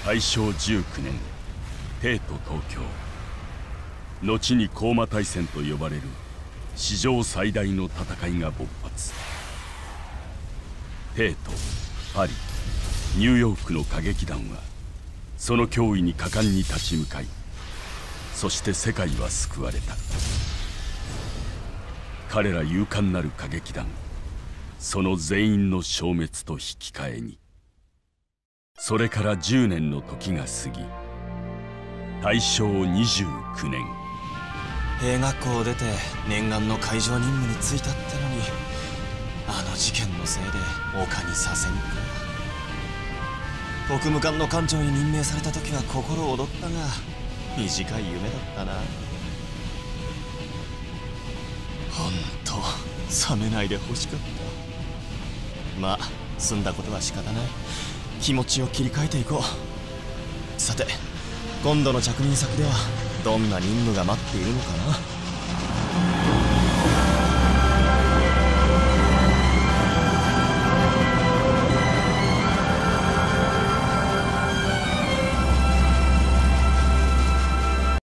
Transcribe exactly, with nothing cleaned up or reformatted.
大正じゅうきゅうねん、帝都東京、後に高麗大戦と呼ばれる史上最大の戦いが勃発。帝都、パリ、ニューヨークの歌劇団はその脅威に果敢に立ち向かい、そして世界は救われた。彼ら勇敢なる歌劇団、その全員の消滅と引き換えに。それからじゅうねんの時が過ぎ、大正にじゅうきゅうねん、 兵学校を出て念願の海上任務に就いたってのに、あの事件のせいで丘に左遷か。特務官の艦長に任命された時は心躍ったが、短い夢だったな。ほんと冷めないでほしかった。まあ済んだことは仕方ない。気持ちを切り替えていこう。さて今度の着任先ではどんな任務が待っているのかな。